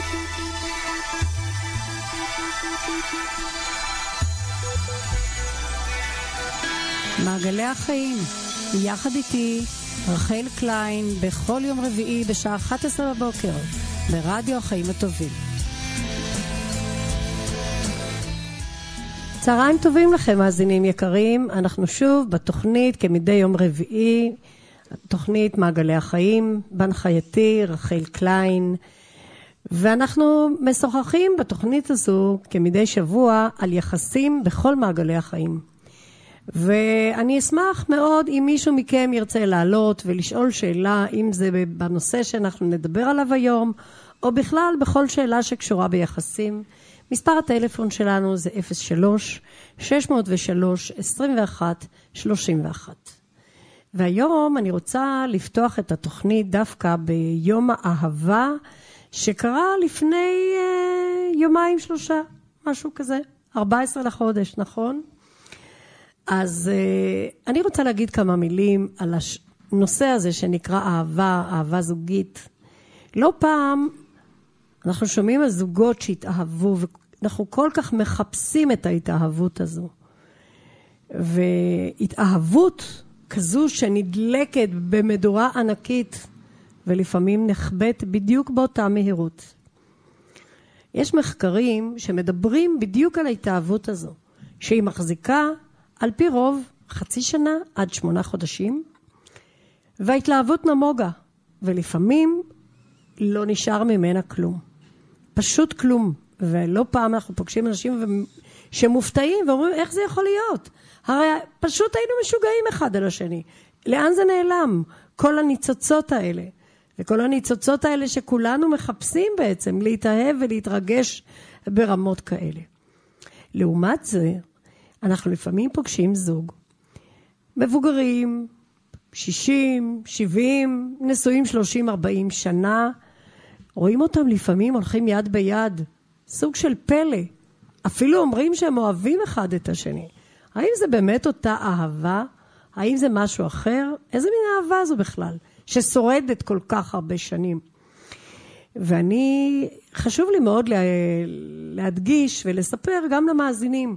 מעגלי החיים, יחד איתי רחל קליין, בכל יום רביעי בשעה 11 בבוקר ברדיו החיים הטובים. צהריים טובים לכם מאזינים יקרים, אנחנו שוב בתוכנית כמדי יום רביעי, תוכנית מעגלי החיים, בהנחייתי רחל קליין, ואנחנו משוחחים בתוכנית הזו כמדי שבוע על יחסים בכל מעגלי החיים. ואני אשמח מאוד אם מישהו מכם ירצה לעלות ולשאול שאלה, אם זה בנושא שאנחנו נדבר עליו היום, או בכלל בכל שאלה שקשורה ביחסים. מספר הטלפון שלנו זה 03-603-21-31. והיום אני רוצה לפתוח את התוכנית דווקא ביום האהבה, שקרה לפני יומיים שלושה, משהו כזה, 14 לחודש, נכון? אז אני רוצה להגיד כמה מילים על הנושא הזה שנקרא אהבה, אהבה זוגית. לא פעם אנחנו שומעים על זוגות שהתאהבו, ואנחנו כל כך מחפשים את ההתאהבות הזו. והתאהבות כזו שנדלקת במדורה ענקית, ולפעמים נחבט בדיוק באותה מהירות. יש מחקרים שמדברים בדיוק על ההתאהבות הזו, שהיא מחזיקה על פי רוב 0.5 שנה עד 8 חודשים, וההתלהבות נמוגה, ולפעמים לא נשאר ממנה כלום. פשוט כלום. ולא פעם אנחנו פוגשים אנשים שמופתעים ואומרים, איך זה יכול להיות? הרי פשוט היינו משוגעים אחד על השני. לאן זה נעלם? כל הניצוצות האלה. וכל הניצוצות האלה שכולנו מחפשים בעצם להתאהב ולהתרגש ברמות כאלה. לעומת זה, אנחנו לפעמים פוגשים זוג, מבוגרים, 60, 70, נשואים 30, 40 שנה, רואים אותם לפעמים הולכים יד ביד, סוג של פלא, אפילו אומרים שהם אוהבים אחד את השני. האם זה באמת אותה אהבה? האם זה משהו אחר? איזה מין אהבה זו בכלל, ששורדת כל כך הרבה שנים? ואני, חשוב לי מאוד להדגיש ולספר גם למאזינים,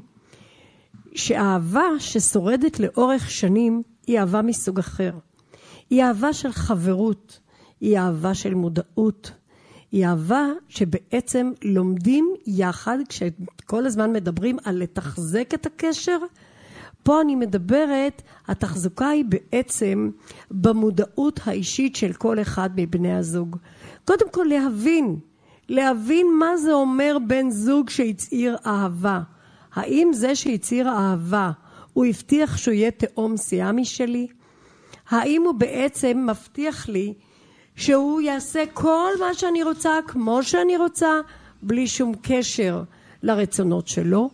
שאהבה ששורדת לאורך שנים היא אהבה מסוג אחר. היא אהבה של חברות, היא אהבה של מודעות, היא אהבה שבעצם לומדים יחד, כשכל הזמן מדברים על לתחזק את הקשר, פה אני מדברת, התחזוקה היא בעצם במודעות האישית של כל אחד מבני הזוג. קודם כל להבין מה זה אומר בן זוג שהצעיר אהבה. האם זה שהצעיר אהבה, הוא הבטיח שהוא יהיה תאום סיאמי שלי? האם הוא בעצם מבטיח לי שהוא יעשה כל מה שאני רוצה, כמו שאני רוצה, בלי שום קשר לרצונות שלו?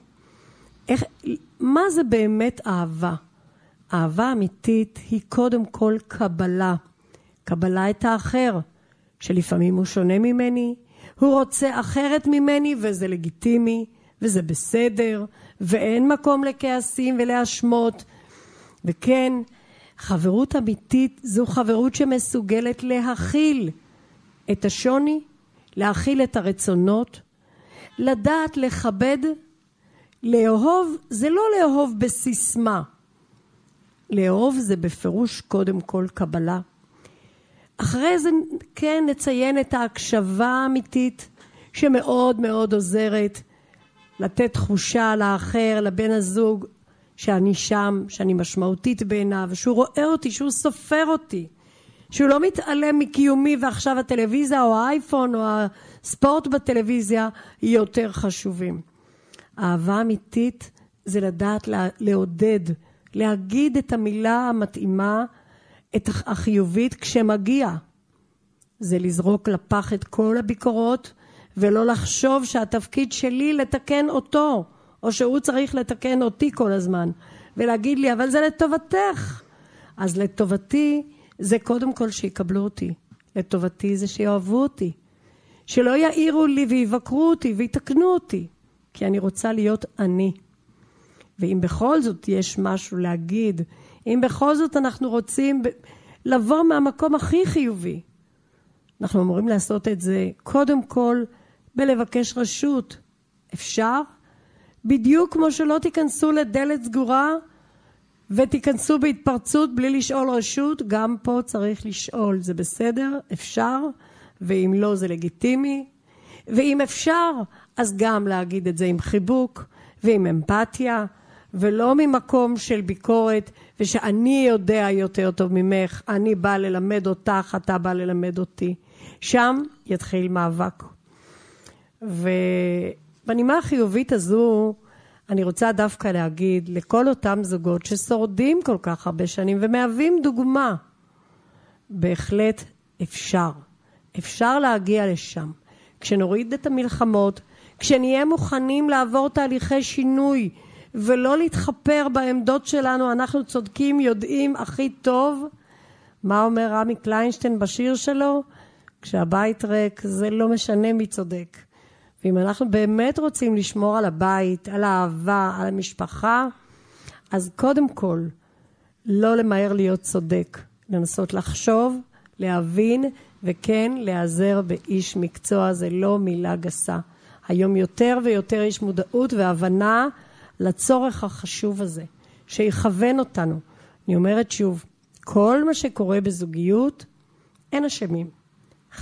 מה זה באמת אהבה? אהבה אמיתית היא קודם כל קבלה. קבלה את האחר, שלפעמים הוא שונה ממני, הוא רוצה אחרת ממני וזה לגיטימי. וזה בסדר, ואין מקום לכעסים ולהשמות. וכן, חברות אמיתית זו חברות שמסוגלת להכיל את השוני, להכיל את הרצונות, לדעת לכבד, לאהוב, זה לא לאהוב בסיסמה. לאהוב זה בפירוש קודם כל קבלה. אחרי זה כן נציין את ההקשבה האמיתית, שמאוד מאוד עוזרת, לתת תחושה לאחר, לבן הזוג, שאני שם, שאני משמעותית בעיניו, שהוא רואה אותי, שהוא סופר אותי, שהוא לא מתעלם מקיומי, ועכשיו הטלוויזיה או האייפון או הספורט בטלוויזיה יותר חשובים. אהבה אמיתית זה לדעת לעודד, להגיד את המילה המתאימה, את החיובית כשמגיע. זה לזרוק לפח את כל הביקורות, ולא לחשוב שהתפקיד שלי לתקן אותו, או שהוא צריך לתקן אותי כל הזמן, ולהגיד לי, אבל זה לטובתך. אז לטובתי זה קודם כל שיקבלו אותי. לטובתי זה שיאהבו אותי. שלא יעירו לי ויבקרו אותי ויתקנו אותי, כי אני רוצה להיות אני. ואם בכל זאת יש משהו להגיד, אם בכל זאת אנחנו רוצים לבוא מהמקום הכי חיובי, אנחנו אמורים לעשות את זה קודם כל בלבקש רשות. אפשר? בדיוק כמו שלא תיכנסו לדלת סגורה ותיכנסו בהתפרצות בלי לשאול רשות, גם פה צריך לשאול. זה בסדר? אפשר? ואם לא זה לגיטימי. ואם אפשר, אז גם להגיד את זה עם חיבוק ועם אמפתיה, ולא ממקום של ביקורת, ושאני יודע יותר טוב ממך, אני בא ללמד אותך, אתה בא ללמד אותי. שם יתחיל מאבק. ובנימה החיובית הזו, אני רוצה דווקא להגיד לכל אותם זוגות ששורדים כל כך הרבה שנים, ומהווים דוגמה, בהחלט אפשר. אפשר להגיע לשם. כשנוריד את המלחמות, כשנהיה מוכנים לעבור תהליכי שינוי, ולא להתחפר בעמדות שלנו, אנחנו צודקים, יודעים הכי טוב. מה אומר רמי קליינשטיין בשיר שלו? כשהבית ריק, זה לא משנה מי צודק. ואם אנחנו באמת רוצים לשמור על הבית, על האהבה, על המשפחה, אז קודם כל, לא למהר להיות צודק. לנסות לחשוב, להבין, וכן להיעזר באיש מקצוע. זה לא מילה גסה. היום יותר ויותר יש מודעות והבנה לצורך החשוב הזה, שיכוון אותנו. אני אומרת שוב, כל מה שקורה בזוגיות, אין אשמים. 50-50.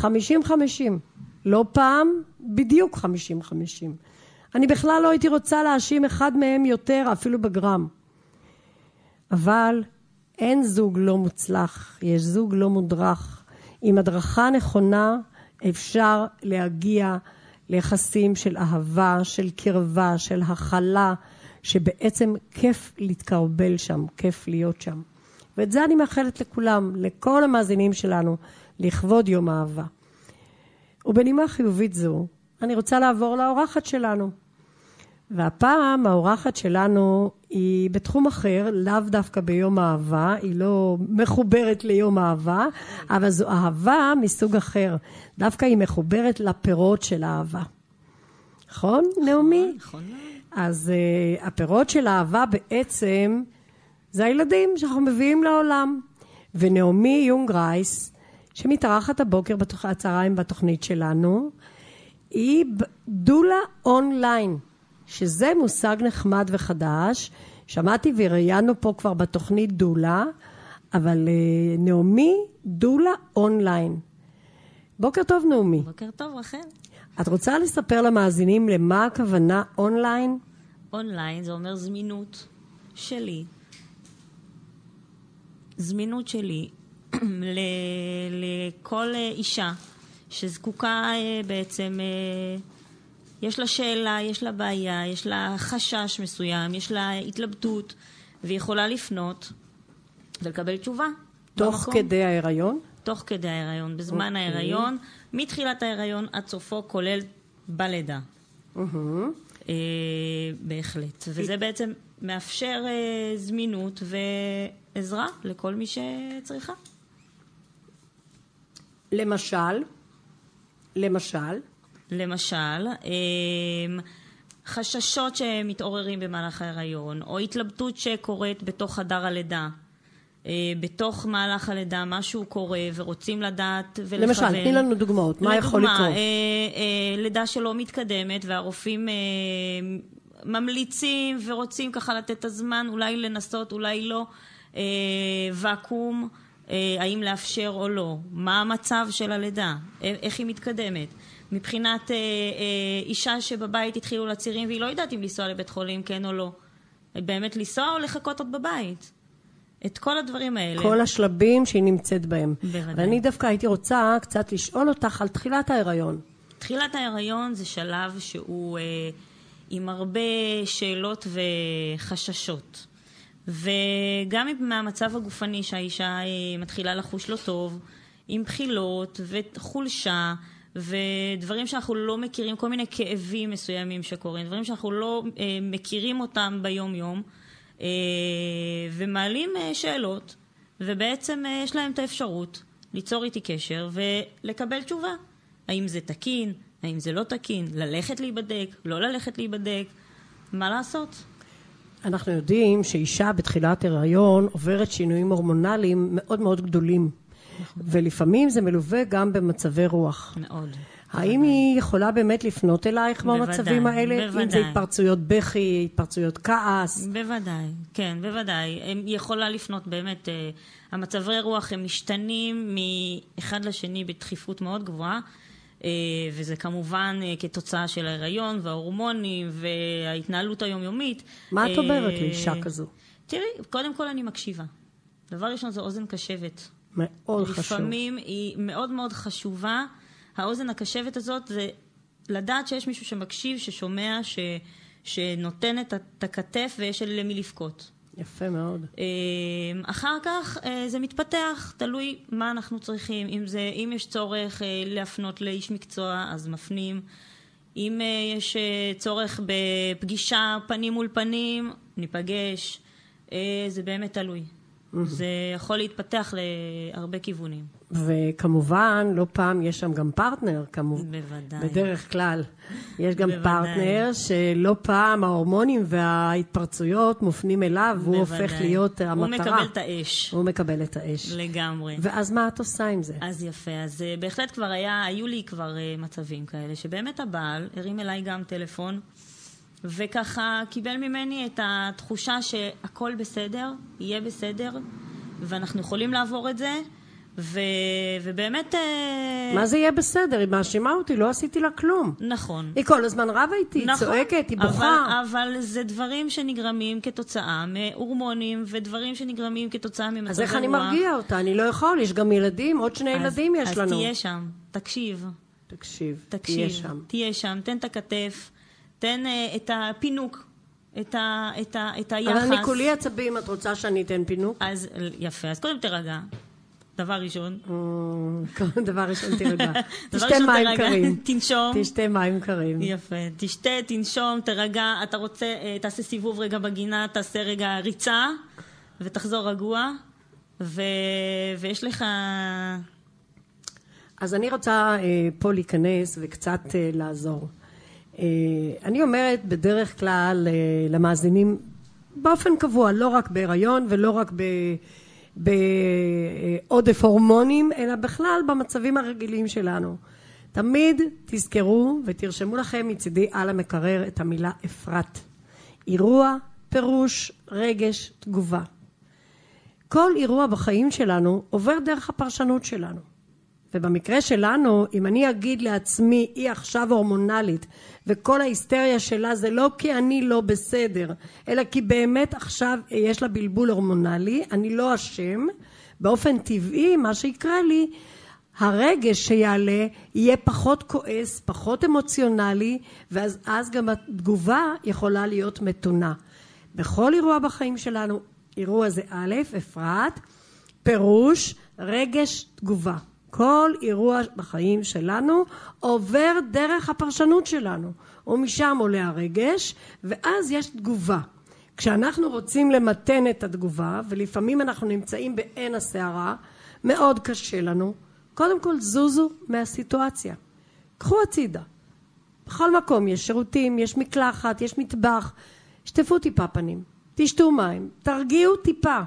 לא פעם, בדיוק 50-50. אני בכלל לא הייתי רוצה להאשים אחד מהם יותר, אפילו בגרם. אבל אין זוג לא מוצלח, יש זוג לא מודרך. עם הדרכה נכונה אפשר להגיע ליחסים של אהבה, של קרבה, של הכלה, שבעצם כיף להתקרבל שם, כיף להיות שם. ואת זה אני מאחלת לכולם, לכל המאזינים שלנו, לכבוד יום האהבה. ובנימה חיובית זו, אני רוצה לעבור לאורחת שלנו. והפעם האורחת שלנו היא בתחום אחר, לאו דווקא ביום האהבה, היא לא מחוברת ליום האהבה, אבל זו אהבה מסוג אחר. דווקא היא מחוברת לפירות של האהבה. נכון, נעמי? נכון. אז הפירות של האהבה בעצם זה הילדים שאנחנו מביאים לעולם. ונעמי יונגרייס, שמתארחת הבוקר הצהריים בתוכנית שלנו, היא דולה אונליין, שזה מושג נחמד וחדש. שמעתי וראיינו פה כבר בתוכנית דולה, אבל נעמי דולה אונליין. בוקר טוב נעמי. בוקר טוב רחל. את רוצה לספר למאזינים למה הכוונה אונליין? אונליין זה אומר זמינות שלי. זמינות שלי לכל אישה שזקוקה בעצם, יש לה שאלה, יש לה בעיה, יש לה חשש מסוים, יש לה התלבטות, והיא יכולה לפנות ולקבל תשובה. תוך כדי ההיריון? תוך כדי ההיריון, בזמן ההיריון, מתחילת ההיריון עד סופו, כולל בלידה. בהחלט. וזה בעצם מאפשר זמינות ועזרה לכל מי שצריכה. למשל, חששות שמתעוררים במהלך ההיריון, או התלבטות שקורית בתוך חדר הלידה. בתוך מהלך הלידה משהו קורה ורוצים לדעת ולכוון. למשל, תני לנו דוגמאות, מה יכול לקרות? לידה שלא מתקדמת והרופאים ממליצים ורוצים ככה לתת את הזמן, אולי לנסות, אולי לא, ואקום, האם לאפשר או לא, מה המצב של הלידה, איך היא מתקדמת. מבחינת אישה שבבית התחילו לצירים והיא לא יודעת אם לנסוע לבית חולים כן או לא, באמת לנסוע או לחכות עוד בבית. את כל הדברים האלה. כל השלבים שהיא נמצאת בהם. בוודאי. ואני דווקא הייתי רוצה קצת לשאול אותך על תחילת ההיריון. תחילת ההיריון זה שלב שהוא עם הרבה שאלות וחששות. וגם מהמצב הגופני שהאישה מתחילה לחוש לא טוב, עם בחילות וחולשה, ודברים שאנחנו לא מכירים, כל מיני כאבים מסוימים שקורים, דברים שאנחנו לא מכירים אותם ביום יום, ומעלים שאלות, ובעצם יש להם את האפשרות ליצור איתי קשר ולקבל תשובה. האם זה תקין, האם זה לא תקין, ללכת להיבדק, לא ללכת להיבדק, מה לעשות? אנחנו יודעים שאישה בתחילת הריון עוברת שינויים הורמונליים מאוד מאוד גדולים, ולפעמים זה מלווה גם במצבי רוח. מאוד. האם היא יכולה באמת לפנות אלייך במצבים האלה? בוודאי. אם זה התפרצויות בכי, התפרצויות כעס? בוודאי, כן, בוודאי. היא יכולה לפנות באמת, המצבי רוח הם משתנים מאחד לשני בדחיפות מאוד גבוהה, וזה כמובן כתוצאה של ההיריון וההורמונים וההתנהלות היומיומית. מה את אומרת לאישה כזו? תראי, קודם כל אני מקשיבה. דבר ראשון זה אוזן קשבת. מאוד חשוב. לפעמים היא מאוד מאוד חשובה. האוזן הקשבת הזאת זה לדעת שיש מישהו שמקשיב, ששומע, שנותן את הכתף ויש למי לבכות. יפה מאוד. אחר כך זה מתפתח, תלוי מה אנחנו צריכים. אם יש צורך להפנות לאיש מקצוע, אז מפנים. אם יש צורך בפגישה פנים מול פנים, ניפגש. זה באמת תלוי. זה יכול להתפתח להרבה כיוונים. וכמובן, לא פעם יש שם גם פרטנר, בוודאי. בדרך כלל. יש גם פרטנר שלא פעם ההורמונים וההתפרצויות מופנים אליו, והוא הופך להיות המטרה. הוא מקבל את האש. הוא מקבל את האש. לגמרי. ואז מה את עושה עם זה? אז יפה. אז בהחלט כבר היו לי כבר מצבים כאלה, שבאמת הבעל הרים אליי גם טלפון, וככה קיבל ממני את התחושה שהכל בסדר, יהיה בסדר, ואנחנו יכולים לעבור את זה, ובאמת... מה זה יהיה בסדר? היא מאשימה אותי, לא עשיתי לה כלום. נכון. היא כל הזמן רבה איתי, היא צועקת, היא בוכה. אבל זה דברים שנגרמים כתוצאה מהורמונים, ודברים שנגרמים כתוצאה ממצבי רוח. אז איך אני מרגיע אותה? אני לא יכול, יש גם ילדים, עוד 2 ילדים יש לנו. אז תהיה שם, תקשיב. תהיה שם. תהיה שם, תן את הכתף, תן את הפינוק, את היחס. אבל אני כולי עצבים, את רוצה שאני אתן פינוק? אז יפה, אז קודם תרגע. דבר ראשון. דבר ראשון תרגע. תשתה מים קרים. תנשום. תשתה מים קרים. יפה. תשתה, תנשום, תרגע. אתה רוצה, תעשה סיבוב רגע בגינה, תעשה רגע ריצה, ותחזור רגוע, ויש לך... אז אני רוצה פה להיכנס וקצת לעזור. אני אומרת בדרך כלל למאזינים באופן קבוע, לא רק בהיריון ולא רק בעודף הורמונים, אלא בכלל במצבים הרגילים שלנו. תמיד תזכרו ותרשמו לכם מצידי על המקרר את המילה אפרת. אירוע, פירוש, רגש, תגובה. כל אירוע בחיים שלנו עובר דרך הפרשנות שלנו. ובמקרה שלנו, אם אני אגיד לעצמי, היא עכשיו הורמונלית, וכל ההיסטריה שלה זה לא כי אני לא בסדר, אלא כי באמת עכשיו יש לה בלבול הורמונלי, אני לא אשם, באופן טבעי מה שיקרה לי, הרגש שיעלה יהיה פחות כועס, פחות אמוציונלי, ואז גם התגובה יכולה להיות מתונה. בכל אירוע בחיים שלנו, אירוע זה א', אפרת, פירוש, רגש, תגובה. כל אירוע בחיים שלנו עובר דרך הפרשנות שלנו, ומשם עולה הרגש, ואז יש תגובה. כשאנחנו רוצים למתן את התגובה, ולפעמים אנחנו נמצאים בעין הסערה, מאוד קשה לנו, קודם כל זוזו מהסיטואציה. קחו הצידה. בכל מקום יש שירותים, יש מקלחת, יש מטבח, שטפו טיפה פנים, תשתו מים, תרגיעו טיפה.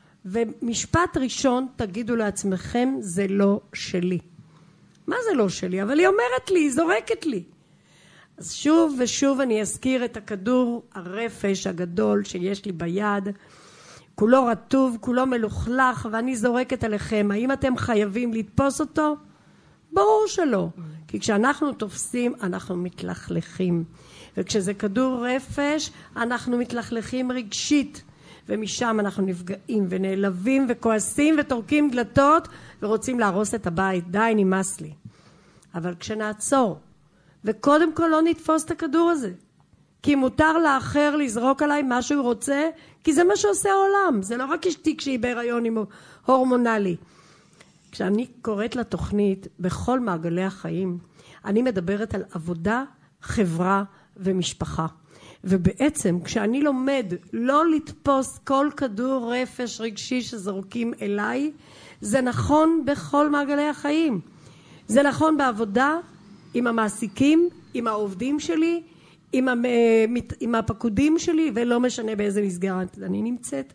ומשפט ראשון תגידו לעצמכם, זה לא שלי. מה זה לא שלי? אבל היא אומרת לי, היא זורקת לי. אז שוב ושוב אני אזכיר את הכדור הרפש הגדול שיש לי ביד, כולו רטוב, כולו מלוכלך, ואני זורקת עליכם. האם אתם חייבים לתפוס אותו? ברור שלא. כי כשאנחנו תופסים, אנחנו מתלכלכים. וכשזה כדור רפש, אנחנו מתלכלכים רגשית. ומשם אנחנו נפגעים ונעלבים וכועסים ותורקים דלתות ורוצים להרוס את הבית. די, נמאס לי. אבל כשנעצור, וקודם כל לא נתפוס את הכדור הזה, כי מותר לאחר לזרוק עליי מה שהוא רוצה, כי זה מה שעושה העולם. זה לא רק אשתי כשהיא בהיריון עם הורמונלי. כשאני קוראת לתוכנית בכל מעגלי החיים, אני מדברת על עבודה, חברה ומשפחה. ובעצם כשאני לומד לא לתפוס כל כדור רפש רגשי שזורקים אליי, זה נכון בכל מעגלי החיים. זה נכון בעבודה, עם המעסיקים, עם העובדים שלי, עם הפקודים שלי, ולא משנה באיזה מסגרת אני נמצאת.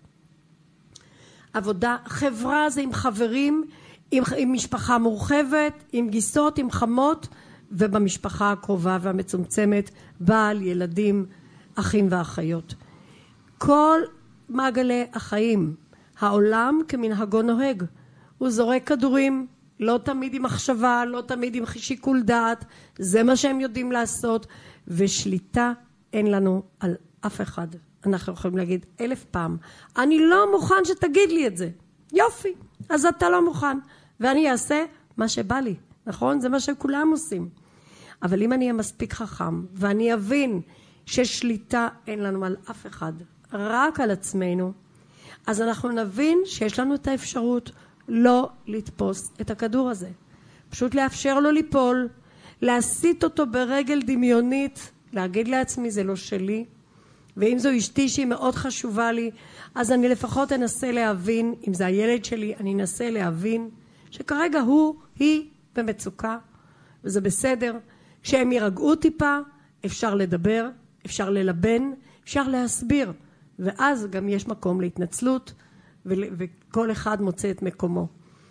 עבודה, חברה זה עם חברים, עם משפחה מורחבת, עם גיסות, עם חמות, ובמשפחה הקרובה והמצומצמת, בעל, ילדים, אחים ואחיות. כל מעגלי החיים, העולם כמנהגו נוהג. הוא זורק כדורים, לא תמיד עם מחשבה, לא תמיד עם שיקול דעת, זה מה שהם יודעים לעשות, ושליטה אין לנו על אף אחד. אנחנו יכולים להגיד 1000 פעם, אני לא מוכן שתגיד לי את זה. יופי, אז אתה לא מוכן, ואני אעשה מה שבא לי, נכון? זה מה שכולם עושים. אבל אם אני אהיה מספיק חכם, ואני אבין ששליטה אין לנו על אף אחד, רק על עצמנו, אז אנחנו נבין שיש לנו את האפשרות לא לתפוס את הכדור הזה. פשוט לאפשר לו ליפול, להסיט אותו ברגל דמיונית, להגיד לעצמי זה לא שלי, ואם זו אשתי שהיא מאוד חשובה לי, אז אני לפחות אנסה להבין, אם זה הילד שלי, אני אנסה להבין שכרגע היא במצוקה, וזה בסדר. כשהם ירגעו טיפה, אפשר לדבר, אפשר ללבן, אפשר להסביר, ואז גם יש מקום להתנצלות, וכל אחד מוצא את מקומו.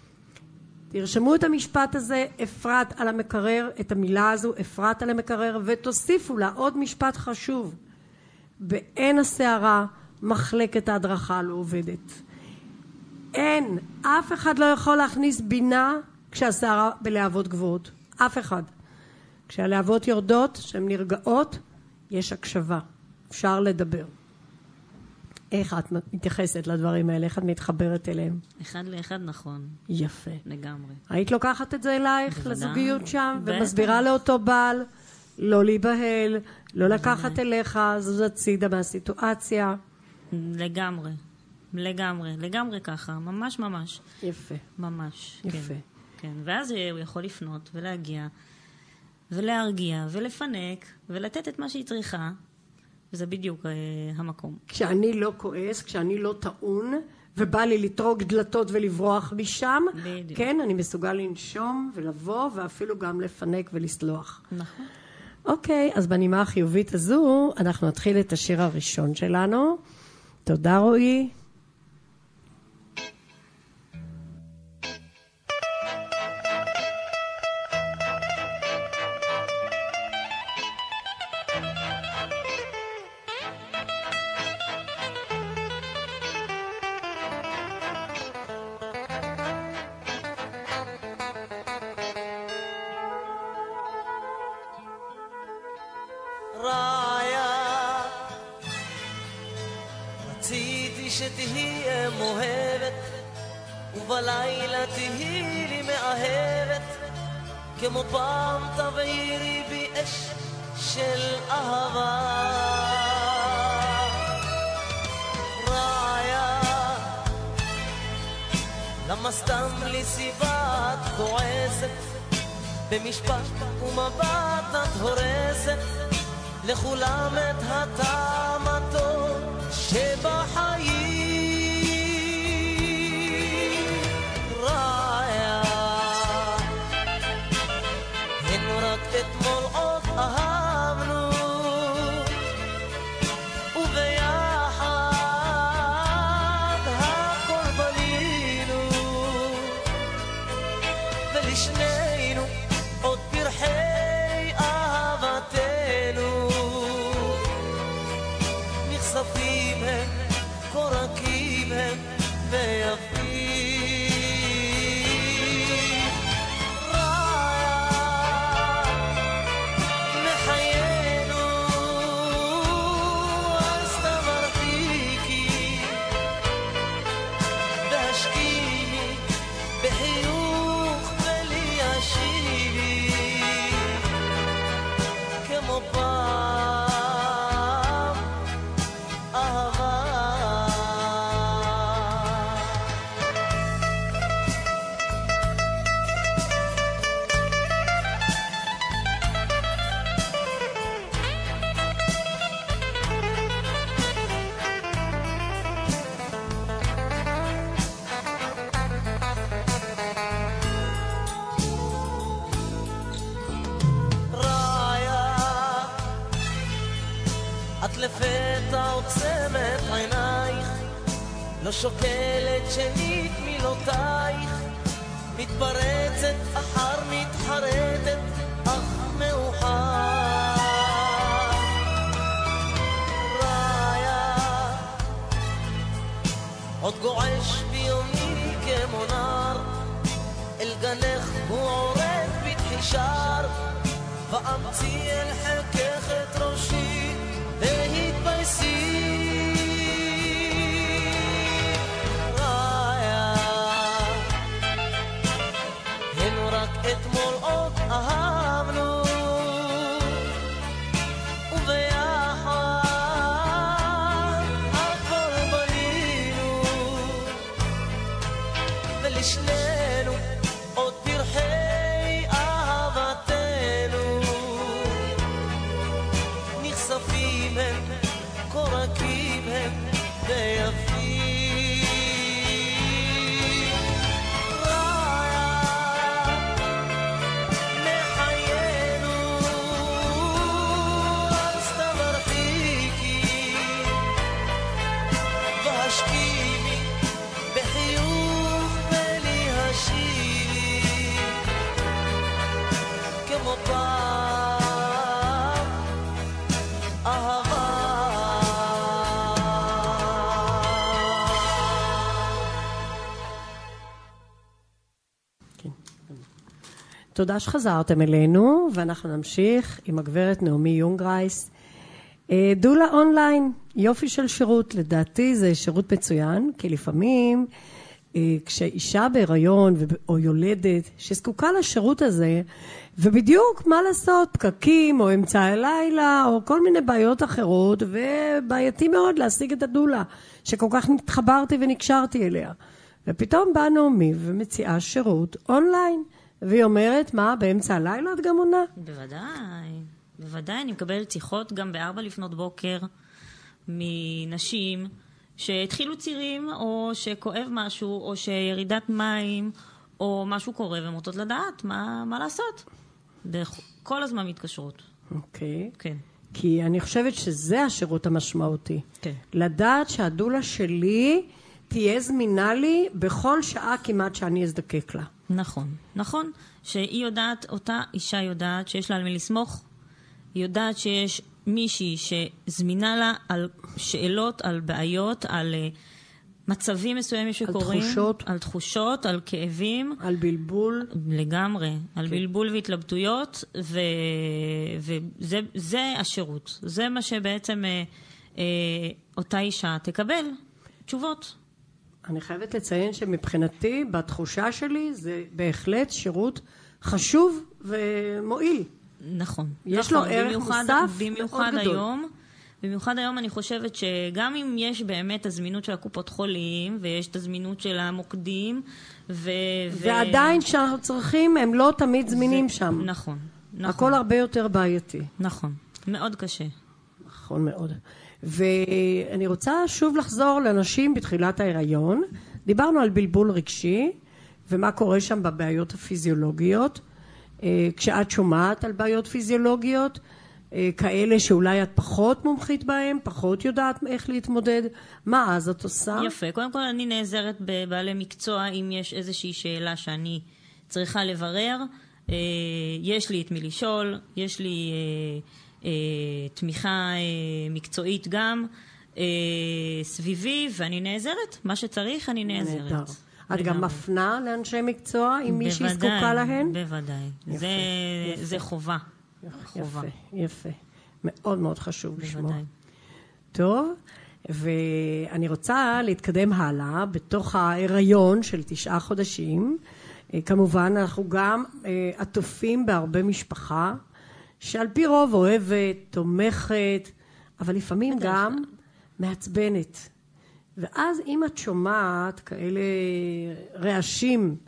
תרשמו את המשפט הזה, אפרת על המקרר, את המילה הזו, אפרת על המקרר, ותוסיפו לה עוד משפט חשוב. בעין הסערה, מחלקת ההדרכה לא עובדת. אין, אף אחד לא יכול להכניס בינה כשהסערה בלהבות גבוהות. אף אחד. כשהלהבות יורדות, כשהן נרגעות, יש הקשבה. אפשר לדבר. איך את מתייחסת לדברים האלה? איך את מתחברת אליהם? אחד לאחד נכון. יפה. לגמרי. היית לוקחת את זה אלייך, לזוגיות שם, ומסבירה לאותו בעל, לא להיבהל, לא לקחת אליך, זו הצידה מהסיטואציה. לגמרי. לגמרי ככה. ממש ממש. יפה. ממש. יפה. כן. ואז הוא יכול לפנות ולהגיע, ולהרגיע, ולפנק, ולתת את מה שהיא צריכה. וזה בדיוק המקום. כשאני לא כועס, כשאני לא טעון, ובא לי לטרוק דלתות ולברוח משם, בדיוק. כן, אני מסוגל לנשום ולבוא, ואפילו גם לפנק ולסלוח. נכון. אוקיי, אז בנימה החיובית הזו, אנחנו נתחיל את השיר הראשון שלנו. תודה רועי. שתהיה מוהבת ובלילה תהי לי מאהבת כמו פעם תבעירי בי אש של אהבה רעיה למה סתם לי סיבה את כועסת במשפט ומבט את הורסת לכולם את הטעם הטוב שבחיים רעיה הן רק אתמול עוד אהבנו וביחד הכל בנינו ולשנינו עוד פרחי אהבתנו נחשפים הם קורקים הם ויפים רעיה מחיינו אז תמרתיקי והשכיני בחיוך ולי השיבי כמו פעם אהבה את לפתע עוצמת עינייך לא שוקלת שנית מילותייך מתפרצת אחר מתחרטת אך עוד גועש ביומי כמו נער, אל גנך הוא עורק בתחישר, ואמציא אל חלקך את ראשי והתבייסי. ראיה, הן רק אתמול עוד אהבנו, שנינו עוד פרחי אהבתנו נחשפים הם, קורקים הם ויפים. ראיה מחיינו אל סתם הרחיקי והשכימי בחיוך כמו פעם אהבה. כן. תודה שחזרתם אלינו, ואנחנו נמשיך עם הגברת נעמי יונגרייס. דולה אונליין, יופי של שירות. לדעתי זה שירות מצוין, כי לפעמים כשאישה בהיריון או יולדת שזקוקה לשירות הזה, ובדיוק מה לעשות, פקקים או אמצעי לילה או כל מיני בעיות אחרות, ובעייתי מאוד להשיג את הדולה שכל כך התחברתי ונקשרתי אליה, ופתאום באה נעמי ומציעה שירות אונליין, והיא אומרת, מה, באמצע הלילה את גם עונה? בוודאי, אני מקבלת שיחות גם ב4 לפנות בוקר מנשים שהתחילו צירים, או שכואב משהו, או שירידת מים, או משהו קורה, והן רוצות לדעת מה לעשות. כל הזמן מתקשרות. אוקיי. כן. כי אני חושבת שזה השירות המשמעותי. כן. לדעת שהדולה שלי תהיה זמינה לי בכל שעה כמעט שאני אזדקק לה. נכון, נכון. שהיא יודעת, אותה אישה יודעת שיש לה על מי לסמוך, היא יודעת שיש מישהי שזמינה לה על שאלות, על בעיות, על מצבים מסוימים שקורים. על תחושות, על כאבים. על בלבול. לגמרי. על בלבול והתלבטויות, וזה השירות. זה מה שבעצם אותה אישה תקבל. תשובות. אני חייבת לציין שמבחינתי, בתחושה שלי, זה בהחלט שירות חשוב ומועיל. נכון. יש לו ערך מוסף מאוד גדול. במיוחד היום אני חושבת שגם אם יש באמת הזמינות של הקופות חולים, ויש את הזמינות של המוקדים, ועדיין שאנחנו צריכים, הם לא תמיד זמינים שם. נכון. הכל הרבה יותר בעייתי. נכון. מאוד קשה. נכון מאוד. ואני רוצה שוב לחזור לנשים בתחילת ההיריון. דיברנו על בלבול רגשי, ומה קורה שם בבעיות הפיזיולוגיות. כשאת שומעת על בעיות פיזיולוגיות, כאלה שאולי את פחות מומחית בהם, פחות יודעת איך להתמודד, מה אז את עושה? יפה. קודם כל אני נעזרת בבעלי מקצוע, אם יש איזושהי שאלה שאני צריכה לברר. יש לי את מי לשאול, יש לי תמיכה מקצועית גם סביבי, ואני נעזרת. מה שצריך אני נעזרת. את גם מפנה לאנשי מקצוע עם מי שזקוקה להן? בוודאי. זה חובה. יפה. מאוד מאוד חשוב לשמוע. טוב, ואני רוצה להתקדם הלאה בתוך ההיריון של 9 חודשים. כמובן אנחנו גם עטופים בהרבה משפחה שעל פי רוב אוהבת, תומכת, אבל לפעמים גם מעצבנת. ואז אם את שומעת כאלה רעשים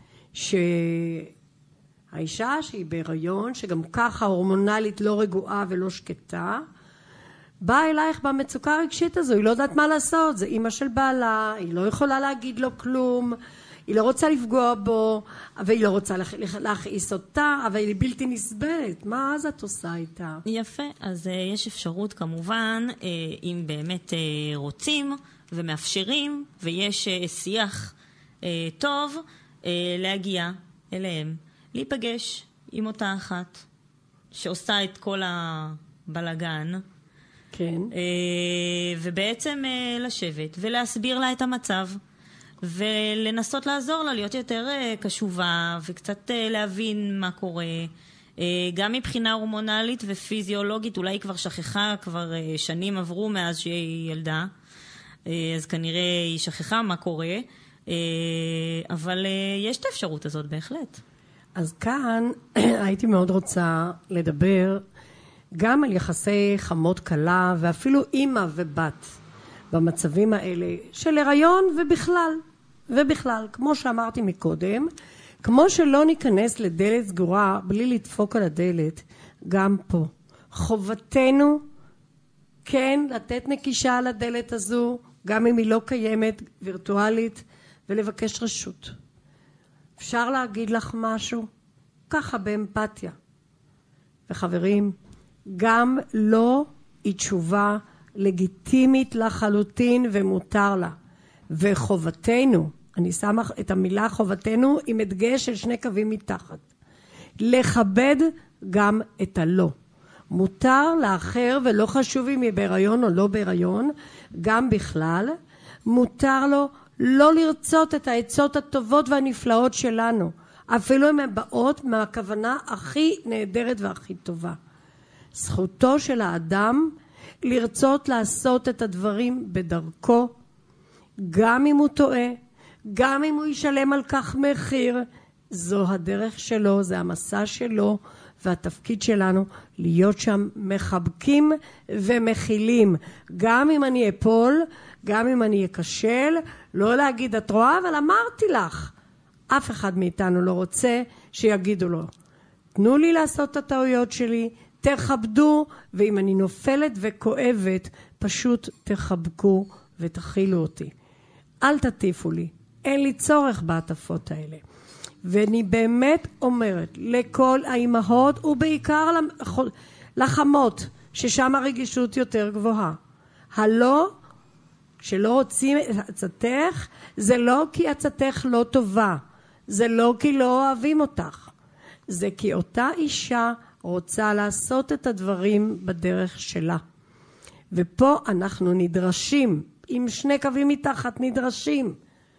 שהאישה שהיא בהיריון, שגם ככה הורמונלית לא רגועה ולא שקטה, באה אלייך במצוקה הרגשית הזו, היא לא יודעת מה לעשות, זה אמא של בעלה, היא לא יכולה להגיד לו כלום, היא לא רוצה לפגוע בו, והיא לא רוצה להכעיס אותה, אבל היא בלתי נסבלת. מה אז את עושה איתה? יפה, אז יש אפשרות כמובן, אם באמת רוצים ומאפשרים, ויש שיח טוב, להגיע אליהם, להיפגש עם אותה אחת, שעושה את כל הבלגן, כן. ובעצם לשבת ולהסביר לה את המצב, ולנסות לעזור לה להיות יותר קשובה וקצת להבין מה קורה. גם מבחינה הורמונלית ופיזיולוגית, אולי היא כבר שכחה, כבר שנים עברו מאז שהיא ילדה, אז כנראה היא שכחה מה קורה, אבל יש את האפשרות הזאת בהחלט. אז כאן הייתי מאוד רוצה לדבר גם על יחסי חמות קלה ואפילו אימא ובת במצבים האלה של הריון ובכלל, כמו שאמרתי מקודם, כמו שלא ניכנס לדלת סגורה בלי לדפוק על הדלת, גם פה חובתנו כן לתת נקישה על הדלת הזו, גם אם היא לא קיימת, וירטואלית, ולבקש רשות. אפשר להגיד לך משהו? ככה באמפתיה. וחברים, גם לא היא תשובה לגיטימית לחלוטין ומותר לה. וחובתנו, אני שמה את המילה חובתנו עם הדגש של 2 קווים מתחת. לכבד גם את הלא. מותר לאחר, ולא חשוב אם היא בהיריון או לא בהיריון, גם בכלל, מותר לו לא לרצות את העצות הטובות והנפלאות שלנו, אפילו אם הן באות מהכוונה הכי נהדרת והכי טובה. זכותו של האדם לרצות לעשות את הדברים בדרכו, גם אם הוא טועה, גם אם הוא ישלם על כך מחיר. זו הדרך שלו, זה המסע שלו, והתפקיד שלנו להיות שם מחבקים ומכילים. גם אם אני אפול, גם אם אני אכשל, לא להגיד את רואה, אבל אמרתי לך. אף אחד מאיתנו לא רוצה שיגידו לו. תנו לי לעשות את הטעויות שלי, תכבדו, ואם אני נופלת וכואבת, פשוט תחבקו ותכילו אותי. אל תטיפו לי, אין לי צורך בעטפות האלה. ואני באמת אומרת לכל האימהות ובעיקר לחמות, ששם הרגישות יותר גבוהה. הלא, כשלא רוצים את עצתך, זה לא כי עצתך לא טובה, זה לא כי לא אוהבים אותך, זה כי אותה אישה רוצה לעשות את הדברים בדרך שלה. ופה אנחנו נדרשים, עם 2 קווים מתחת נדרשים,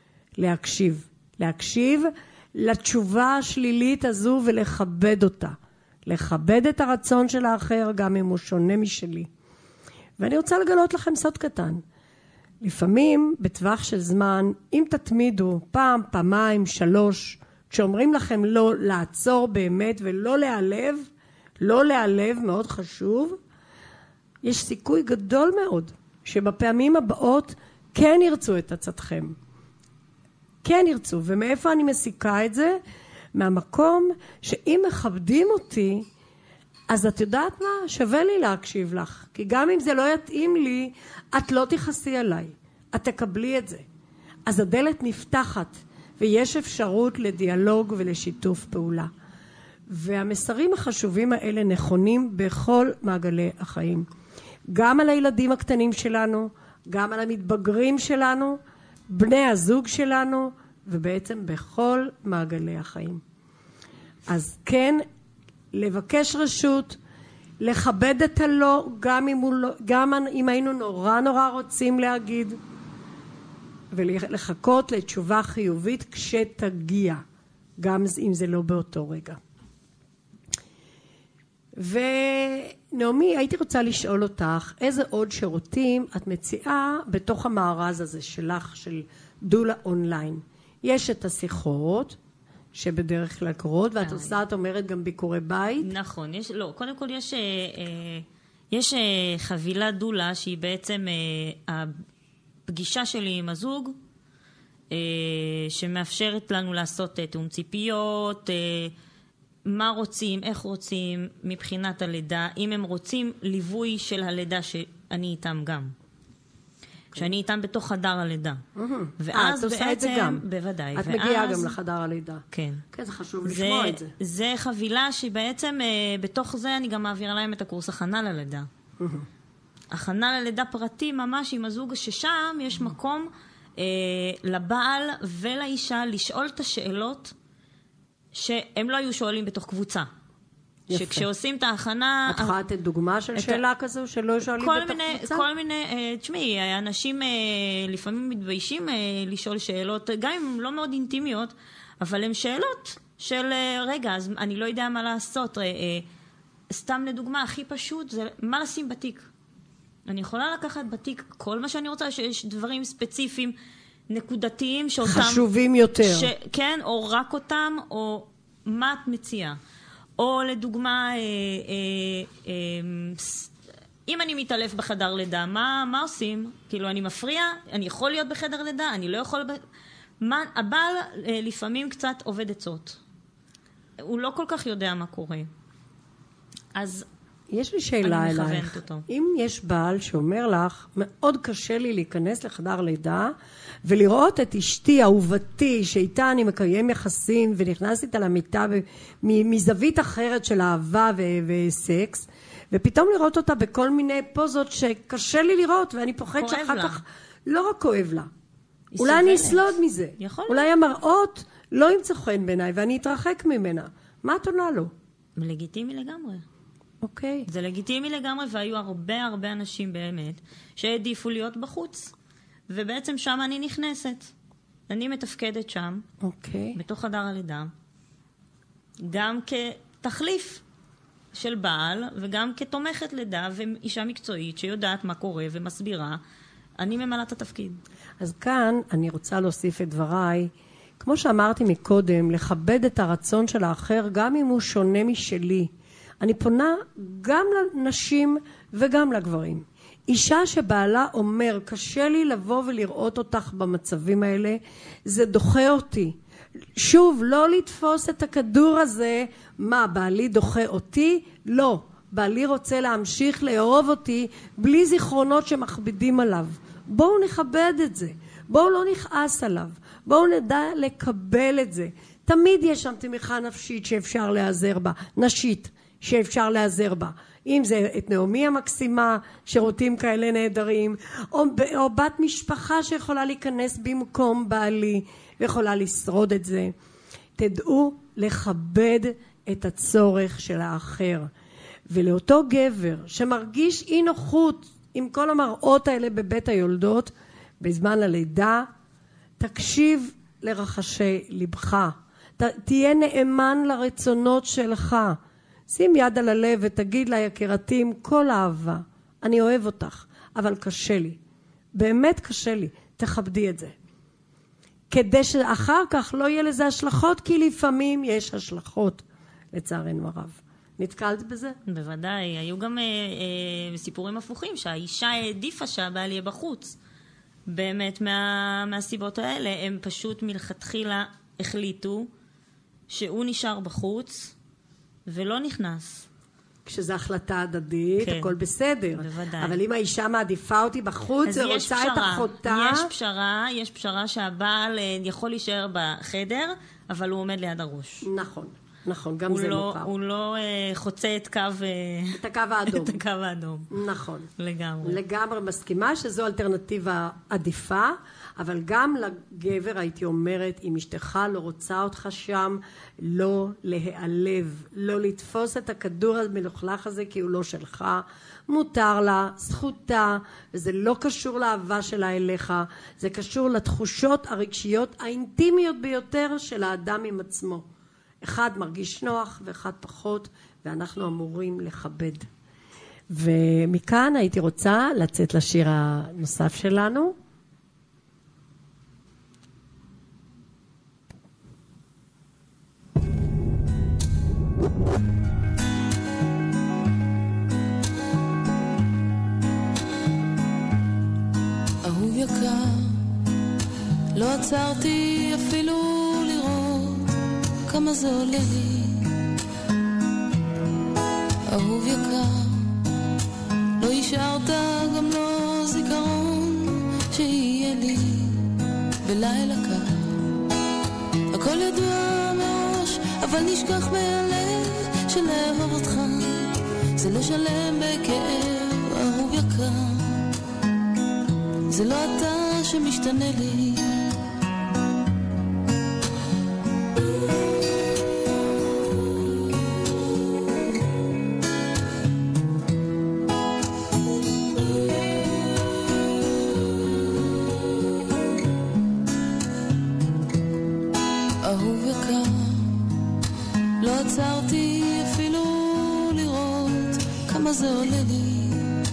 להקשיב לתשובה השלילית הזו ולכבד אותה. לכבד את הרצון של האחר גם אם הוא שונה משלי. ואני רוצה לגלות לכם סוד קטן. לפעמים בטווח של זמן, אם תתמידו פעם, פעמיים, 3, כשאומרים לכם לא לעצור באמת ולא להיעלב, לא להיעלב מאוד חשוב, יש סיכוי גדול מאוד שבפעמים הבאות כן ירצו את עצתכם. כן ירצו. ומאיפה אני מסיקה את זה? מהמקום שאם מכבדים אותי, אז את יודעת מה? שווה לי להקשיב לך. כי גם אם זה לא יתאים לי, את לא תכעסי עליי. את תקבלי את זה. אז הדלת נפתחת, ויש אפשרות לדיאלוג ולשיתוף פעולה. והמסרים החשובים האלה נכונים בכל מעגלי החיים. גם על הילדים הקטנים שלנו, גם על המתבגרים שלנו, בני הזוג שלנו, ובעצם בכל מעגלי החיים. אז כן, לבקש רשות, לכבד את הלא, גם אם היינו נורא רוצים להגיד, ולחכות לתשובה חיובית כשתגיע, גם אם זה לא באותו רגע. ונעמי, הייתי רוצה לשאול אותך, איזה עוד שירותים את מציעה בתוך המארז הזה שלך, של דולה אונליין? יש את השיחות, שבדרך כלל קורות, ואת עושה, את אומרת, גם ביקורי בית? נכון, קודם כל יש חבילה דולה, שהיא בעצם הפגישה שלי עם הזוג, שמאפשרת לנו לעשות תאום ציפיות, מה רוצים, איך רוצים, מבחינת הלידה, אם הם רוצים ליווי של הלידה שאני איתם גם. שאני איתם בתוך חדר הלידה. ואז בעצם, בוודאי. את מגיעה גם לחדר הלידה. כן. כן, זה חשוב לשמוע את זה. זה חבילה שבעצם בתוך זה אני גם מעבירה להם את הקורס הכנה ללידה. הכנה ללידה פרטי ממש עם הזוג, ששם יש מקום לבעל ולאישה לשאול את השאלות שהם לא היו שואלים בתוך קבוצה. יפה. שכשעושים את ההכנה... את יכולה לתת דוגמה של שאלה כזו שלא שואלים בתוך קבוצה? כל מיני, תשמעי, אנשים לפעמים מתביישים לשאול שאלות, גם אם הן לא מאוד אינטימיות, אבל הן שאלות של רגע, אז אני לא יודע מה לעשות. סתם לדוגמה, הכי פשוט זה מה לשים בתיק. אני יכולה לקחת בתיק כל מה שאני רוצה, שיש דברים ספציפיים, נקודתיים, שאותם... חשובים יותר. כן, או רק אותם, או מה את מציעה. או לדוגמה, אם אני מתעלף בחדר לידה, מה עושים? כאילו, אני מפריע? אני יכול להיות בחדר לידה? אני לא יכול... הבעל לפעמים קצת עובד עצות. הוא לא כל כך יודע מה קורה. אז יש לי שאלה אלייך. אם יש בעל שאומר לך, מאוד קשה לי להיכנס לחדר לידה, ולראות את אשתי, אהובתי, שאיתה אני מקיים יחסים, ונכנס איתה למיטה מזווית אחרת של אהבה וסקס, ופתאום לראות אותה בכל מיני פוזות שקשה לי לראות, ואני פוחד שאחר כך לא רק כואב לה. אולי אני אסלוד מזה. אולי המראות לא ימצא חן בעיניי, ואני אתרחק ממנה. מה את עונה לו? לגיטימי לגמרי. אוקיי. זה לגיטימי לגמרי, והיו הרבה אנשים באמת שהעדיפו להיות בחוץ. ובעצם שם אני נכנסת. אני מתפקדת שם, בתוך חדר הלידה, גם כתחליף של בעל, וגם כתומכת לידה, ואישה מקצועית שיודעת מה קורה ומסבירה. אני ממלאת את התפקיד. אז כאן אני רוצה להוסיף את דבריי, כמו שאמרתי מקודם, לכבד את הרצון של האחר, גם אם הוא שונה משלי. אני פונה גם לנשים וגם לגברים. אישה שבעלה אומר, קשה לי לבוא ולראות אותך במצבים האלה, זה דוחה אותי. שוב, לא לתפוס את הכדור הזה, מה, בעלי דוחה אותי? לא. בעלי רוצה להמשיך לאהוב אותי בלי זיכרונות שמכבידים עליו. בואו נכבד את זה. בואו לא נכעס עליו. בואו נדע לקבל את זה. תמיד יש שם תמיכה נפשית שאפשר להיעזר בה. נשית. שאפשר להיעזר בה. אם זה את נעמי המקסימה, שירותים כאלה נהדרים, או בת משפחה שיכולה להיכנס במקום בעלי, ויכולה לשרוד את זה. תדעו לכבד את הצורך של האחר. ולאותו גבר שמרגיש אי נוחות עם כל המראות האלה בבית היולדות, בזמן הלידה, תקשיב לרחשי לבך. תהיה נאמן לרצונות שלך. שים יד על הלב ותגיד לה, יקירתי, עם כל אהבה, אני אוהב אותך, אבל קשה לי. באמת קשה לי. תכבדי את זה. כדי שאחר כך לא יהיה לזה השלכות, כי לפעמים יש השלכות, לצערנו הרב. נתקלת בזה? בוודאי. היו גם סיפורים הפוכים, שהאישה העדיפה שהבעל יהיה בחוץ. באמת מהסיבות האלה. הם פשוט מלכתחילה החליטו שהוא נשאר בחוץ, ולא נכנס. כשזו החלטה הדדית, כן. הכל בסדר. בוודאי. אבל אם האישה מעדיפה אותי בחוץ, זה רוצה פשרה. את אחותה. יש פשרה שהבעל יכול להישאר בחדר, אבל הוא עומד ליד הראש. נכון, גם זה מוכר. הוא לא חוצה את הקו האדום. את הקו האדום. נכון. לגמרי מסכימה שזו אלטרנטיבה עדיפה, אבל גם לגבר הייתי אומרת, אם אשתך לא רוצה אותך שם, לא להיעלב, לא לתפוס את הכדור המלוכלך הזה כי הוא לא שלך, מותר לה, זכותה, וזה לא קשור לאהבה שלה אליך, זה קשור לתחושות הרגשיות האינטימיות ביותר של האדם עם עצמו. אחד מרגיש נוח ואחד פחות, ואנחנו אמורים לכבד. ומכאן הייתי רוצה לצאת לשיר הנוסף שלנו. אהוב יקר, לא עצרתי אפילו לראות כמה זה עולה לי. אהוב יקר, לא השארת גם לא זיכרון שיהיה לי בלילה קר. הכל ידוע מראש, אבל נשכח מהלב שלאהוב אותך זה לא שלם בכאב. אהוב יקר, זה לא אתה שמשתנה לי. כמה זה עולה לי.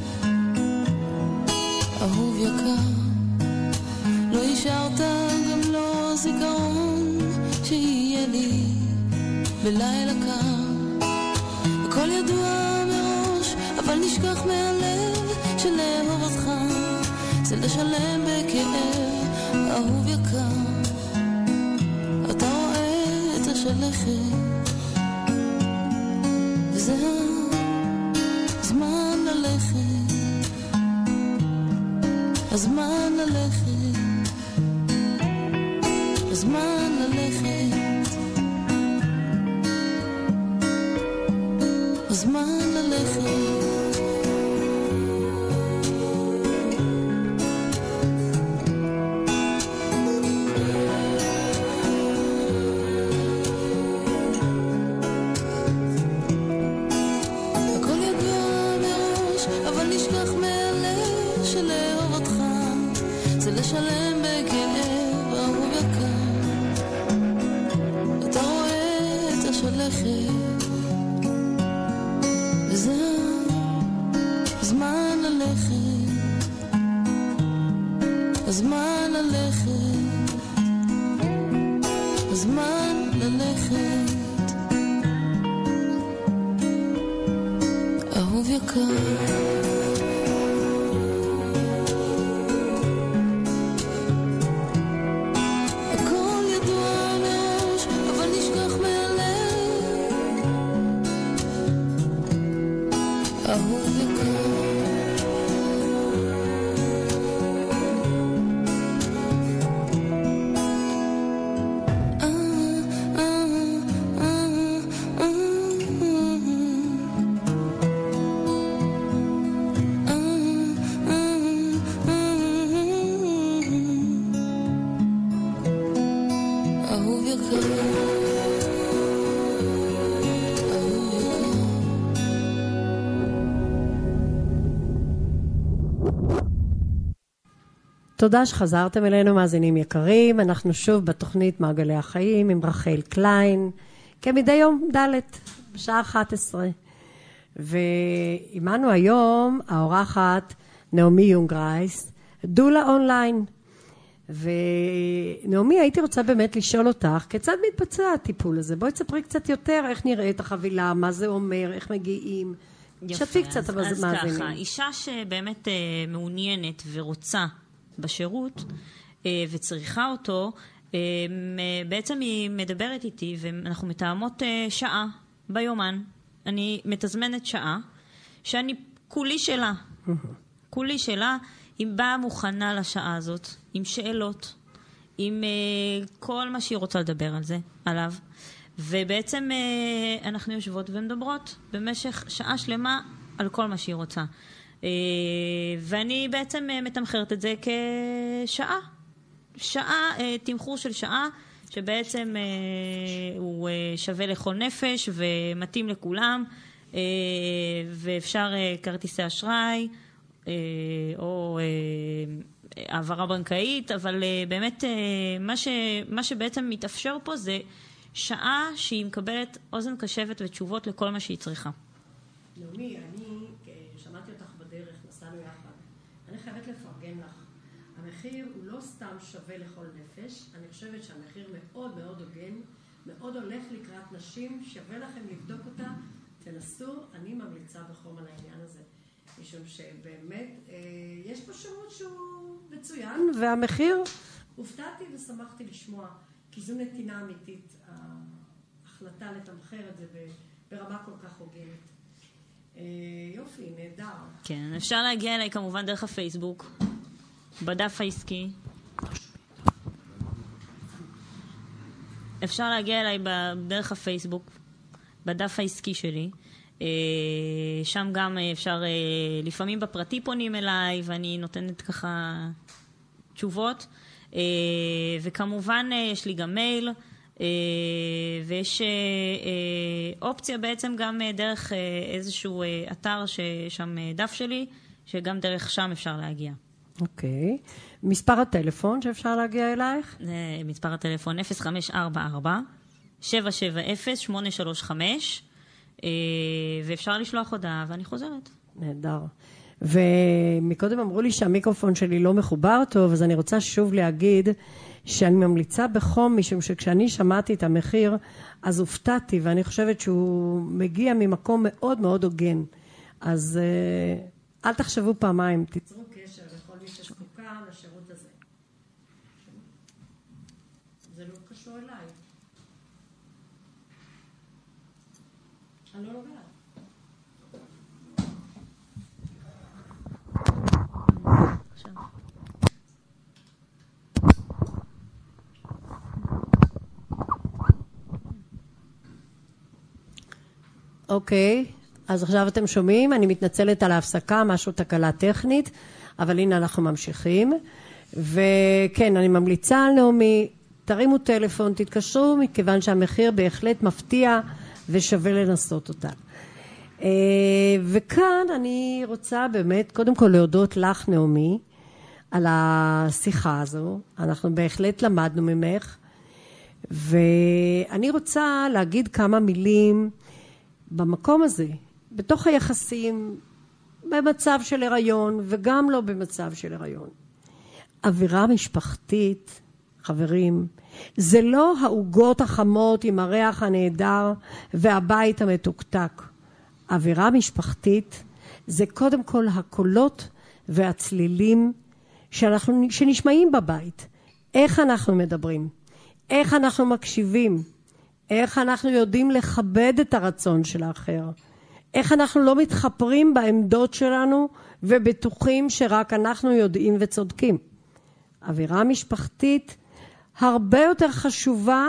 אהוב יקר, לא השארת גם לא זיכרון שיהיה לי בלילה קר. הכל ידוע מראש, אבל נשכח מהלב שלאהוב אותך זה לשלם בכאב. אהוב יקר, אתה רואה את השלכת, וזה הזמן ללכת, הזמן ללכת, הזמן ללכת, הזמן ללכת. לשלם בכאב. אהוב יקר, אתה רואה את השלכת, וזה הזמן ללכת, הזמן ללכת, הזמן ללכת. אהוב יקר, תודה שחזרתם אלינו, מאזינים יקרים. אנחנו שוב בתוכנית מעגלי החיים עם רחל קליין, כמדי יום ד' בשעה 11. ועימנו היום האורחת נעמי יונגרייס, דולה אונליין. ונעמי, הייתי רוצה באמת לשאול אותך, כיצד מתבצע הטיפול הזה? בואי תספרי קצת יותר, איך נראית החבילה, מה זה אומר, איך מגיעים. שתפי קצת המאזינים. אז ככה, אישה שבאמת מעוניינת ורוצה בשירות וצריכה אותו, בעצם היא מדברת איתי ואנחנו מתאמות שעה ביומן. אני מתזמנת שעה שאני כולי שלה. כולי שלה, היא באה מוכנה לשעה הזאת, עם שאלות, עם כל מה שהיא רוצה לדבר על זה, עליו. ובעצם אנחנו יושבות ומדברות במשך שעה שלמה על כל מה שהיא רוצה. ואני בעצם מתמחרת את זה כשעה. שעה, תמחור של שעה, שבעצם הוא שווה לכל נפש ומתאים לכולם, ואפשר כרטיסי אשראי, או העברה בנקאית, אבל באמת מה שבעצם מתאפשר פה זה שעה שהיא מקבלת אוזן קשבת ותשובות לכל מה שהיא צריכה. נעמי, אני שמעתי אותך בדרך, נסענו יחד. אני חייבת לפרגן לך. המחיר הוא לא סתם שווה לכל נפש. אני חושבת שהמחיר מאוד מאוד הוגן, מאוד הולך לקראת נשים, שווה לכם לבדוק אותה, תנסו, אני ממליצה בחום על העניין הזה. משום שבאמת יש פה שירות שהוא מצוין, והמחיר, הופתעתי ושמחתי לשמוע, כי זו נתינה אמיתית, ההחלטה לתמחר את זה ברמה כל כך הוגנת. יופי, נהדר. כן, אפשר להגיע אליי כמובן דרך הפייסבוק, בדף העסקי. אפשר להגיע אליי דרך הפייסבוק, בדף העסקי שלי. שם גם אפשר, לפעמים בפרטי פונים אליי ואני נותנת ככה תשובות, וכמובן יש לי גם מייל, ויש אופציה בעצם גם דרך איזשהו אתר ששם דף שלי, שגם דרך שם אפשר להגיע. אוקיי. מספר הטלפון שאפשר להגיע אלייך? מספר הטלפון 0544-770-835, ואפשר לשלוח הודעה, ואני חוזרת. נהדר. ומקודם אמרו לי שהמיקרופון שלי לא מחובר טוב, אז אני רוצה שוב להגיד שאני ממליצה בחום, משום שכשאני שמעתי את המחיר, אז הופתעתי, ואני חושבת שהוא מגיע ממקום מאוד מאוד הוגן. אז אל תחשבו פעמיים, תיצרו קשר לכל מי שזקוקה לשירות הזה. זה לא קשור אליי. אני לא נוגעת. אוקיי, אז עכשיו אתם שומעים, אני מתנצלת על ההפסקה, משהו תקלה טכנית, אבל הנה אנחנו ממשיכים. וכן, אני ממליצה על נעמי, תרימו טלפון, תתקשרו, מכיוון שהמחיר בהחלט מפתיע ושווה לנסות אותה. וכאן אני רוצה באמת, קודם כל להודות לך נעמי, על השיחה הזו, אנחנו בהחלט למדנו ממך, ואני רוצה להגיד כמה מילים במקום הזה, בתוך היחסים, במצב של הריון וגם לא במצב של הריון. אווירה משפחתית, חברים, זה לא העוגות החמות עם הריח הנהדר והבית המתוקתק. אווירה משפחתית זה קודם כל הקולות והצלילים שנשמעים בבית. איך אנחנו מדברים, איך אנחנו מקשיבים, איך אנחנו יודעים לכבד את הרצון של האחר, איך אנחנו לא מתחפרים בעמדות שלנו ובטוחים שרק אנחנו יודעים וצודקים. אווירה משפחתית הרבה יותר חשובה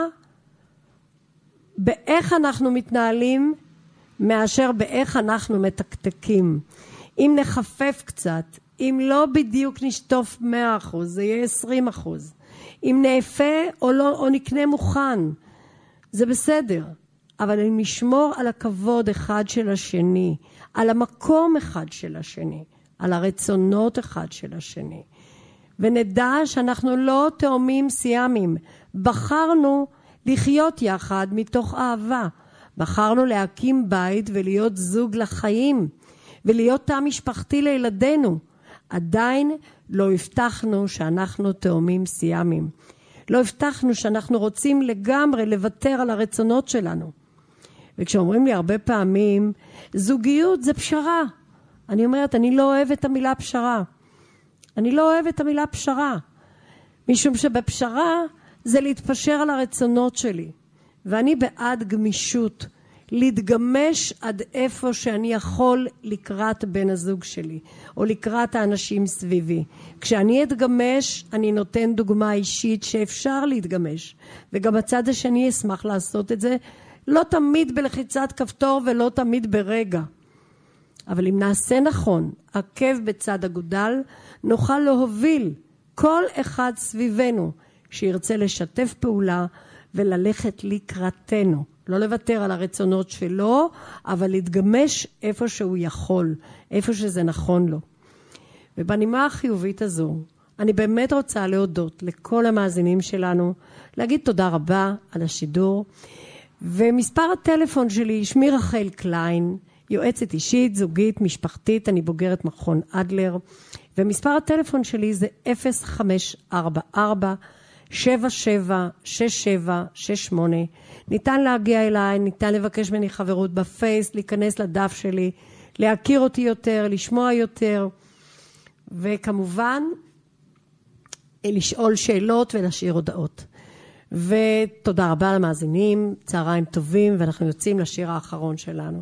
באיך אנחנו מתנהלים מאשר באיך אנחנו מתקתקים. אם נחפף קצת, אם לא בדיוק נשטוף 100%, זה יהיה 20%. אם נאפה או נקנה מוכן, זה בסדר. אבל אם נשמור על הכבוד אחד של השני, על המקום אחד של השני, על הרצונות אחד של השני, ונדע שאנחנו לא תאומים סיאמים, בחרנו לחיות יחד מתוך אהבה, בחרנו להקים בית ולהיות זוג לחיים, ולהיות תא משפחתי לילדינו. עדיין לא הבטחנו שאנחנו תאומים סיאמים. לא הבטחנו שאנחנו רוצים לגמרי לוותר על הרצונות שלנו. וכשאומרים לי הרבה פעמים, זוגיות זה פשרה. אני אומרת, אני לא אוהבת את המילה פשרה. אני לא אוהבת את המילה פשרה. משום שבפשרה זה להתפשר על הרצונות שלי. ואני בעד גמישות. להתגמש עד איפה שאני יכול לקראת בן הזוג שלי, או לקראת האנשים סביבי. כשאני אתגמש, אני נותן דוגמה אישית שאפשר להתגמש. וגם הצד השני אשמח לעשות את זה, לא תמיד בלחיצת כפתור ולא תמיד ברגע. אבל אם נעשה נכון, עקב בצד אגודל, נוכל להוביל כל אחד סביבנו שירצה לשתף פעולה וללכת לקראתנו. לא לוותר על הרצונות שלו, אבל להתגמש איפה שהוא יכול, איפה שזה נכון לו. ובנימה החיובית הזו, אני באמת רוצה להודות לכל המאזינים שלנו, להגיד תודה רבה על השידור, ומספר הטלפון שלי, שמי רחל קליין, יועצת אישית, זוגית, משפחתית, אני בוגרת מכון אדלר, ומספר הטלפון שלי זה 0544-776768. ניתן להגיע אליי, ניתן לבקש ממני חברות בפייס, להיכנס לדף שלי, להכיר אותי יותר, לשמוע יותר, וכמובן לשאול שאלות ולהשאיר הודעות. ותודה רבה למאזינים, צהריים טובים, ואנחנו יוצאים לשיר האחרון שלנו.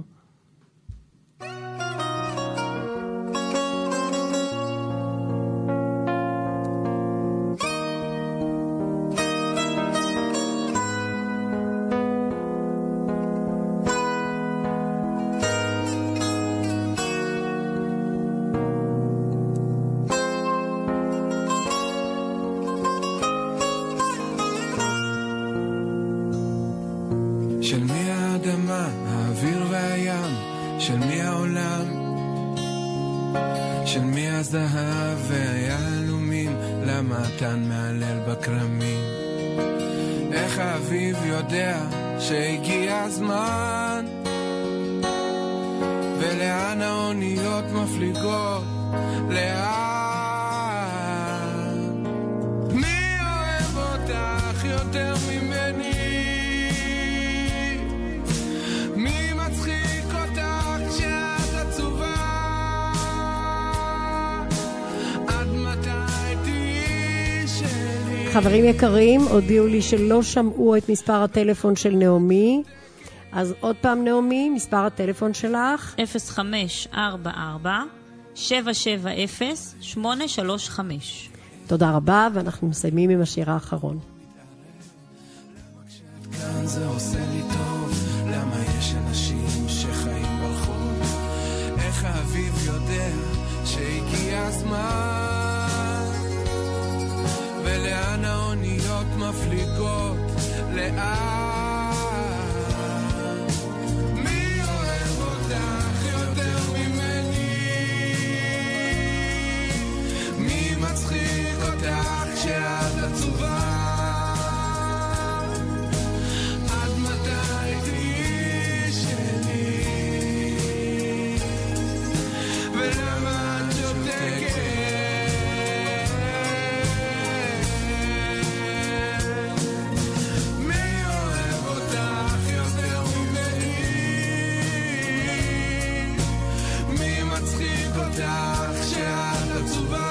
של מי האדמה, האוויר והים, של מי העולם, של מי הזהב והיהלומים, למה אתה מעלל בקרמים, איך האביב יודע שהגיע הזמן, ולאן האוניות מפליגות, לאן? מי אוהב אותך יותר ממני? מי מצחיק אותך כשאת עצובה? עד מתי תהיי שלי? חברים יקרים, הודיעו לי שלא שמעו את מספר הטלפון של נעמי. אז עוד פעם נעמי, מספר הטלפון שלך 0544-770-835. תודה רבה, ואנחנו מסיימים עם השיר האחרון. כאן זה עושה לי טוב, למה יש אנשים שחיים ברחוב? איך האביב יודע שהגיע הזמן? ולאן האוניות מפליגות, לאן? מצחיק אותך כשאת עצובה, עד מתי תהיי שלי? ולמה את שותקת? מי אוהב אותך יותר ממני? מי מצחיק אותך כשאת עצובה?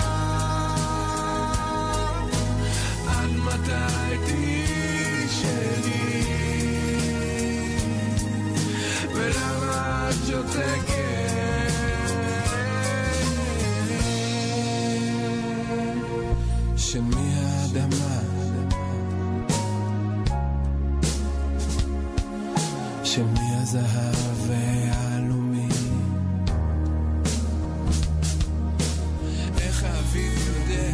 מתי תהיי שלי? ולמה את שותקת? של מי האדמה? של מי הזהב והעלומים? איך האביב יודע?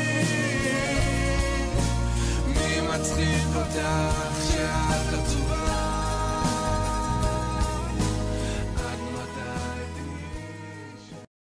מצחיק אותך שאת עצובה